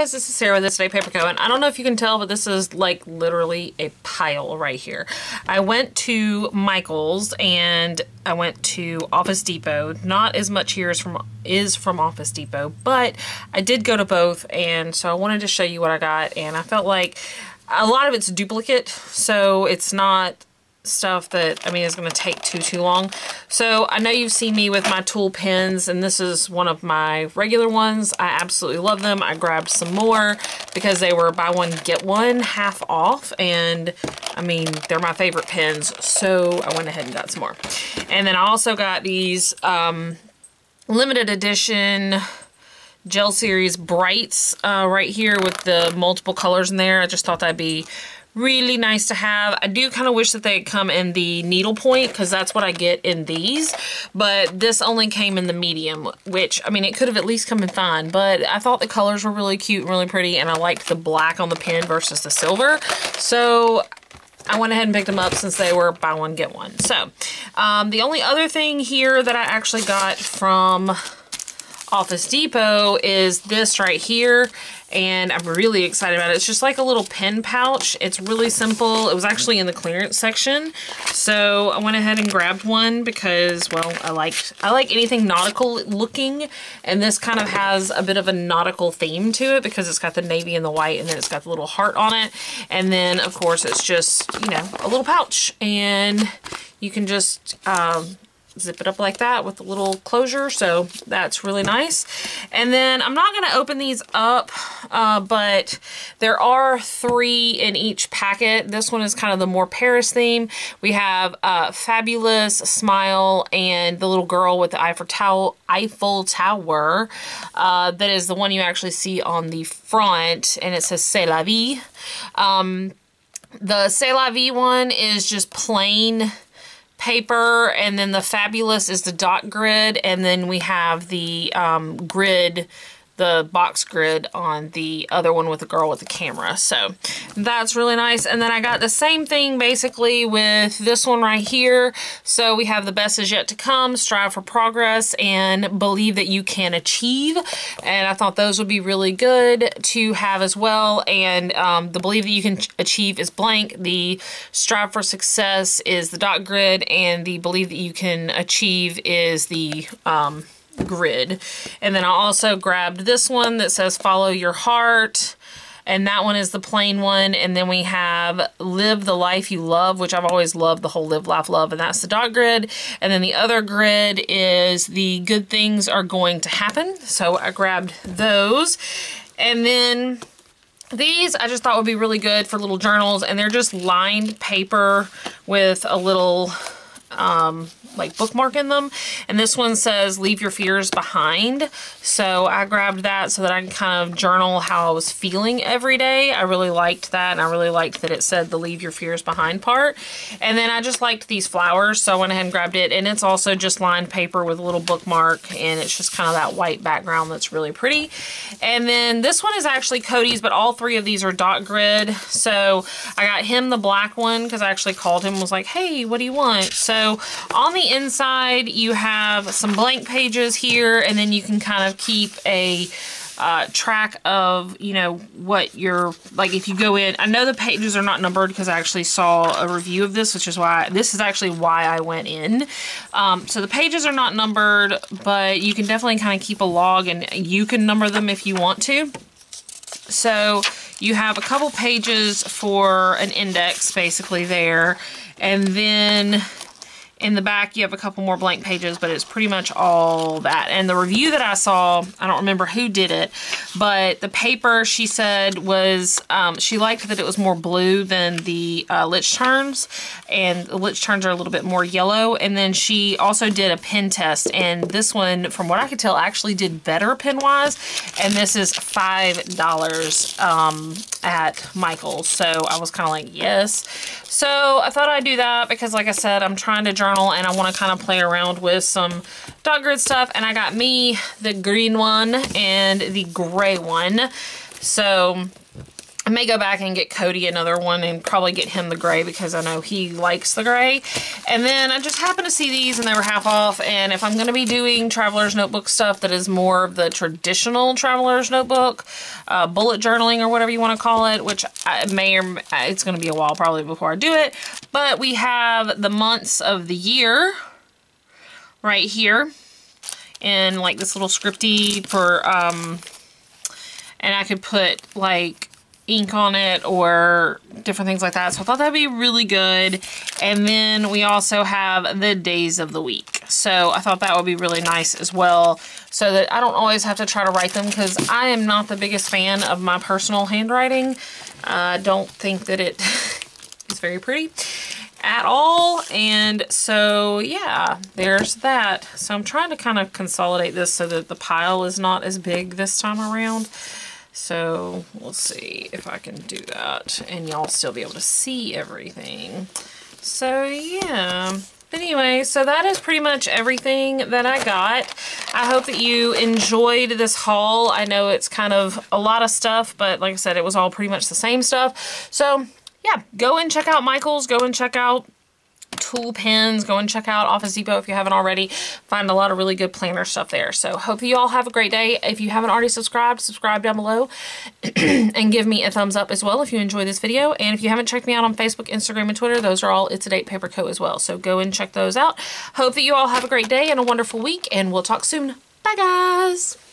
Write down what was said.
guys, this is Sarah with This Day Paper Co. And I don't know if you can tell, but this is like literally a pile right here. I went to Michael's and I went to Office Depot. Not as much here is from Office Depot, but I did go to both, and so I wanted to show you what I got. And I felt like a lot of it's duplicate, so it's not stuff that, I mean, is going to take too long. So I know you've seen me with my tool pens, and this is one of my regular ones. I absolutely love them. I grabbed some more because they were buy one get one half off, and I mean, they're my favorite pens, so I went ahead and got some more. And then I also got these limited edition Gel Series Brights right here with the multiple colors in there. I just thought that'd be really nice to have. I do kind of wish that they come in the needlepoint, because that's what I get in these, but this only came in the medium, which, I mean, it could have at least come in fine, but I thought the colors were really cute and really pretty, and I liked the black on the pen versus the silver, so I went ahead and picked them up since they were buy one get one. So the only other thing here that I actually got from Office Depot is this right here, and I'm really excited about it. It's just like a little pen pouch. It's really simple. It was actually in the clearance section, so I went ahead and grabbed one because, well, I like anything nautical looking, and this kind of has a bit of a nautical theme to it because it's got the navy and the white, and then it's got the little heart on it, and then of course it's just, you know, a little pouch, and you can just zip it up like that with a little closure, so that's really nice. And then I'm not going to open these up, but there are 3 in each packet. This one is kind of the more Paris theme. We have Fabulous, Smile, and the little girl with the Eiffel Tower. That is the one you actually see on the front, and it says C'est la vie. The C'est la vie one is just plain paper, and then the Fabulous is the dot grid, and then we have the grid, the box grid on the other one with the girl with the camera. So that's really nice. And then I got the same thing basically with this one right here. So we have The Best Is Yet to Come, Strive for Progress, and Believe That You Can Achieve. And I thought those would be really good to have as well. And the Believe That You Can Achieve is blank. The Strive for Success is the dot grid, and the Believe That You Can Achieve is the grid. And then I also grabbed this one that says Follow Your Heart, and that one is the plain one. And then we have Live the Life You Love, which I've always loved the whole Live, Laugh, Love, and that's the dot grid. And then the other grid is the Good Things Are Going to Happen, so I grabbed those. And then these I just thought would be really good for little journals, and they're just lined paper with a little like bookmark in them, and this one says Leave Your Fears Behind, so I grabbed that so that I can kind of journal how I was feeling every day. I really liked that, and I really liked that it said the Leave Your Fears Behind part. And then I just liked these flowers, so I went ahead and grabbed it, and it's also just lined paper with a little bookmark, and it's just kind of that white background that's really pretty. And then this one is actually Cody's, but all 3 of these are dot grid, so I got him the black one because I actually called him and was like, hey, what do you want? So on the inside you have some blank pages here, and then you can kind of keep a track of, you know, what you're, like if you go in, I know the pages are not numbered because I actually saw a review of this, which is why, this is actually why I went in. So the pages are not numbered, but you can definitely kind of keep a log, and you can number them if you want to. So you have a couple pages for an index basically there, and then in the back, you have a couple more blank pages, but it's pretty much all that. And the review that I saw, I don't remember who did it, but the paper, she said, was, she liked that it was more blue than the Lich Turns, and the Lich Turns are a little bit more yellow. And then she also did a pen test, and this one, from what I could tell, actually did better pen-wise, and this is $5 at Michael's. So I was kind of like, yes. So I thought I'd do that because, like I said, I'm trying to journal and I want to kind of play around with some dot grid stuff. And I got me the green one and the gray one. So I may go back and get Cody another one and probably get him the gray because I know he likes the gray. And then I just happened to see these and they were half off. And if I'm going to be doing Traveler's Notebook stuff that is more of the traditional Traveler's Notebook, bullet journaling or whatever you want to call it, which I may or it's going to be a while probably before I do it. But we have the months of the year right here in like this little scripty for, and I could put like ink on it or different things like that. So I thought that'd be really good. And then we also have the days of the week. So I thought that would be really nice as well, so that I don't always have to try to write them, because I am not the biggest fan of my personal handwriting. I don't think that it is very pretty at all. And so yeah, there's that. So I'm trying to kind of consolidate this so that the pile is not as big this time around. So we'll see if I can do that and y'all still be able to see everything. So yeah, but anyway, so that is pretty much everything that I got. I hope that you enjoyed this haul. I know it's kind of a lot of stuff, but like I said, it was all pretty much the same stuff. So yeah, go and check out Michael's, go and check out Tool Pens, go and check out Office Depot if you haven't already. Find a lot of really good planner stuff there. So hope you all have a great day. If you haven't already subscribed, subscribe down below and give me a thumbs up as well if you enjoyed this video. And if you haven't checked me out on Facebook, Instagram, and Twitter, those are all It's a Date Paper Co as well. So go and check those out. Hope that you all have a great day and a wonderful week, and we'll talk soon. Bye guys!